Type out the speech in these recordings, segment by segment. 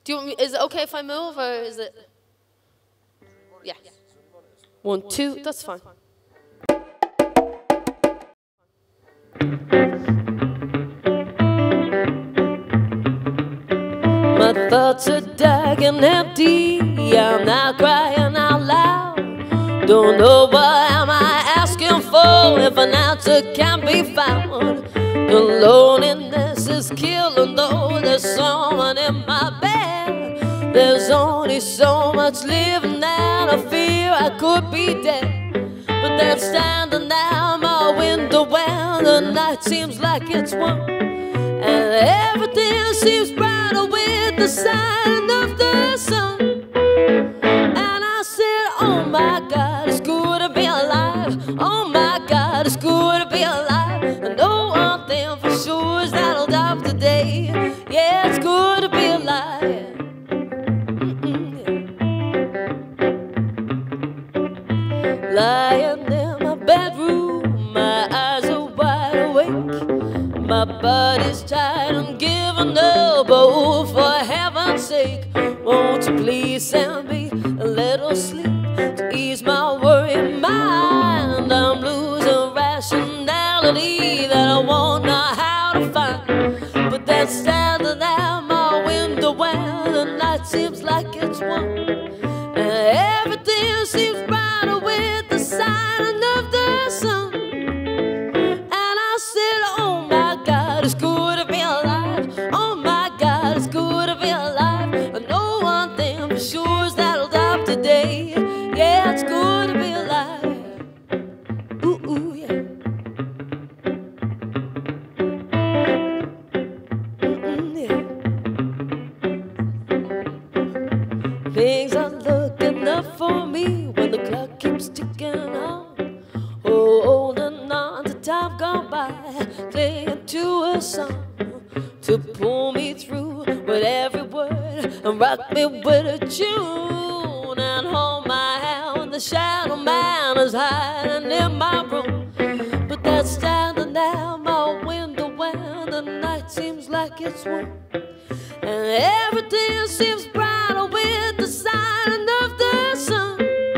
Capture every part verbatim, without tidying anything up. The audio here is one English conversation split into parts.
Do you want me, is it okay if I move, or is it? Yeah. One, two, that's fine. My thoughts are dark and empty, I'm not crying out loud. Don't know what am I asking for if an answer can't be found. The loneliness is killing, though there's someone in my bed. There's only so much living that I fear I could be dead. But they're standing out my window when the night seems like it's warm, and everything seems brighter with the sign of the sun. And I said, oh my God, it's good to be alive. Oh my God, it's good to be alive. I know one thing for sure is that I'll die today. Yeah, it's good to be alive. Mm-mm, yeah. Lying in my bedroom, my eyes are wide awake. My body's tired, I'm giving up. Oh, for heaven's sake, won't you please send me a little sleep to ease my worried mind? I'm losing rationality that I won't know how to find. But then standing at my window when the night seems like it's warm, and everything seems brighter with the sign of the sun. It's good to be alive. Oh my God, it's good to be alive. I know one thing for sure is that I'll die today. Yeah, it's good to be alive. Ooh, ooh, yeah. Mm-mm, yeah. Things aren't looking up for me when the clock keeps ticking on. Oh, holding on to time gone by, clinging to a song to pull me through with every word and rock me with a tune, and hold my hand when the shadow man is hiding in my room. But that's standing at my window when the night seems like it's warm, and everything seems brighter with the sign of the sun.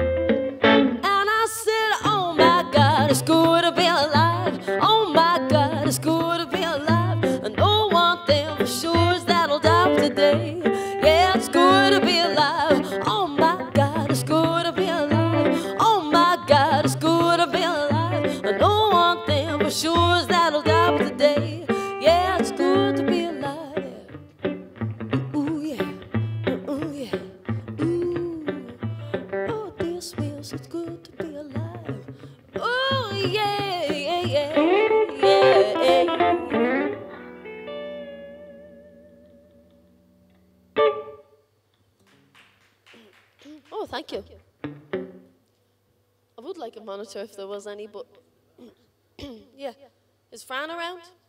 It's good to be alive. Oh my God, it's good to be alive. I know one thing for sure is that I'll die today. Yeah, it's good to be alive. Oh my God, it's good to be alive. Oh my God, it's good to be alive. I know one thing for sure is that I'll die today. Yeah, it's good to be alive. Ooh, yeah. Ooh, yeah. Ooh. Oh, this feels so good to be alive. Oh, yeah, yeah, yeah, yeah. Oh, thank you. I would like a monitor if there was any, but yeah. Is Fran around?